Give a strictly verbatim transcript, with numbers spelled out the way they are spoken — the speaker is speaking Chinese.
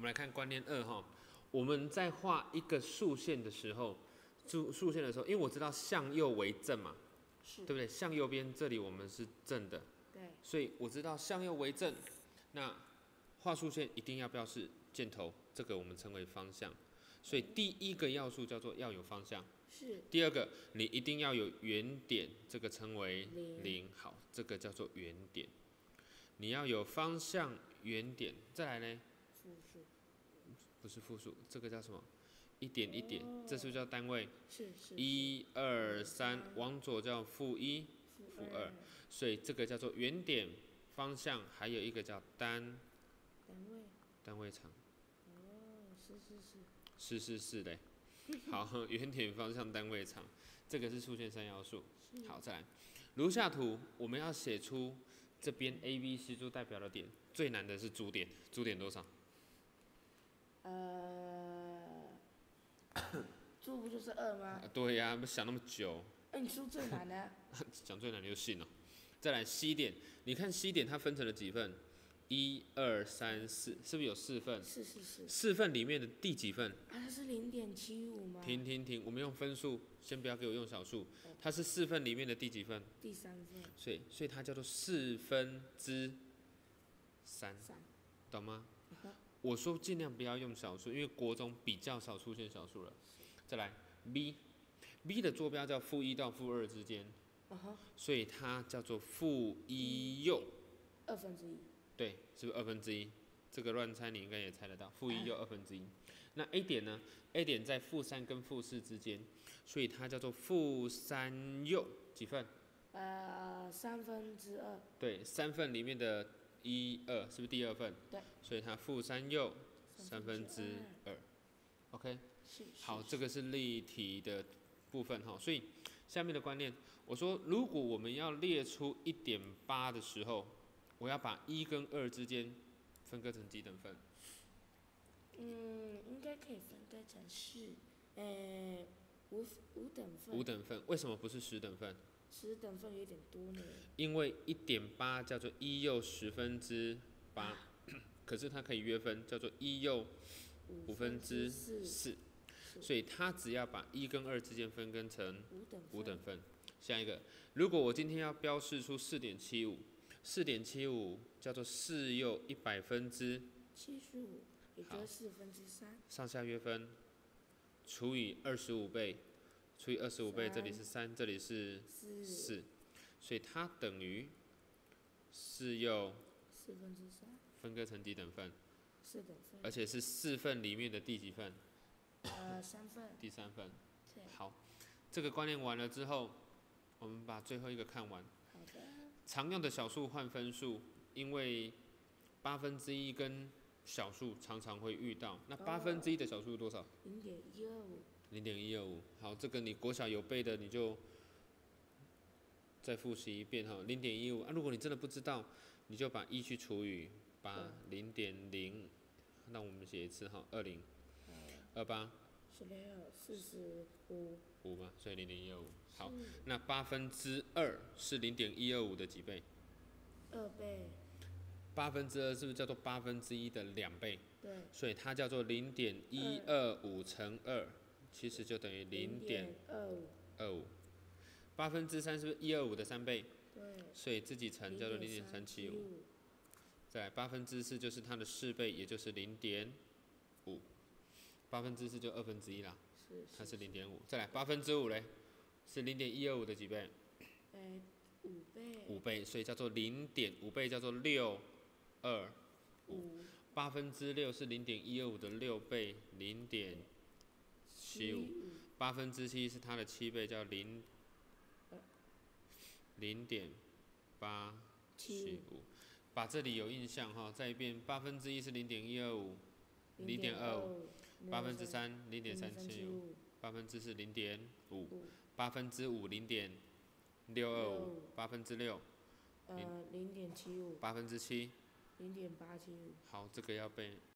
们来看观念二哈。我们在画一个竖线的时候，竖竖线的时候，因为我知道向右为正嘛，对不对？向右边这里我们是正的， 对， 所以我知道向右为正。那画竖线一定要标示箭头，这个我们称为方向。所以第一个要素叫做要有方向。 是。 第二个，你一定要有原点，这个称为零。 零。好，这个叫做原点。你要有方向原点，再来呢？ 复数。 不是复数，这个叫什么？一点一点，哦、这是不是叫单位？ 是是。 一二三，往左叫负一、负二，所以这个叫做原点、方向，还有一个叫单。 单位。单位长。 哦，是是是。 是是是嘞。好，原点、方向、单位长，这个是竖线三要素。好，再来，如下图我们要写出这边 A、B、C 柱代表的点，最难的是主点，主点多少？ 呃，柱不就是二吗？ 啊、对呀、啊，想那么久。 哎、欸，你说最难的。 讲最难你就信了。再来 C 点，你看 C 点它分成了几份？一二三四，是不是有四份？ 是是是。 四份里面的第几份？ 啊，它是零点七五吗？ 停停停，我们用分数，先不要给我用小数。它是四份里面的第几份？ 第三份。 所以，所以它叫做四分之三，懂吗？嗯、我说尽量不要用小数，因为国中比较少出现小数了。再来 B，B 的坐标叫负一到负二之间，嗯、所以它叫做负一右。 二分之一。对， 是不是二分之一？这个乱猜你应该也猜得到，负一又二分之一。那 A 点呢 ？A 点在负三跟负四之间，所以它叫做负三右几份？ 呃，三分之二。 对，三份里面的一二是不是第二份？ 对。 所以它负三右三分之二。OK。 是。 好，这个是例题的部分哈。所以下面的观念，我说如果我们要列出一点八的时候，我要把一跟二之间分割成几等份？ 嗯，应该可以分割成是，呃，五五等份。 五等份，为什么不是十等份？ 十等份有点多呢。 因为一点八叫做一又十分之八、啊，可是它可以约分，叫做一又五分之四，所以它只要把一跟二之间分割成五等份。下一个，如果我今天要标示出四点七五。四点七五叫做四又一百分之七十五，也就是四分之三。 上下约分，除以二十五倍，除以二十五倍，这里是三，这里是四，所以它等于四又四分之三。 分割成几等份？ 四等份。 而且是四份里面的第几份？ 呃，三份。 第三份。 对。 好，这个观念完了之后，我们把最后一个看完。 好的。常用的小数换分数，因为八分之一跟小数常常会遇到。那八分之一的小数多少？ 零点一二五。 零点一二五。好，这个你国小有背的，你就再复习一遍哈。零点一五啊，如果你真的不知道，你就把一去除以八，零点零。那我们写一次哈，二零。二八。 十六，四十五。 五嘛，所以零点一二五。好，那八分之二是零点一二五的几倍？ 二倍。 八分之二是不是叫做八分之一的两倍？ 对。 所以它叫做零点一二五乘二，其实就等于零点二五。 二五。八分之三是不是一二五的三倍？ 对。 所以自己乘叫做零点三七五。再来八分之四就是它的四倍，也就是零点五。八分之四就二分之一啦。它是零点五，再来八分之五嘞，是零点一二五的几倍？ 呃，五倍。 五倍，所以叫做零点五倍，叫做六二五。八分之六是零点一二五的六倍，零点七五。八分之七是它的七倍，叫零零点八七五。把这里有印象哈，再一遍，八分之一是零点一二五。零点二五，八分之三零点三七五，八分之四零点五，八分之五零点六二五，八分之六， 呃零点七五， 八分之七， 零点八七五。 好，这个要背，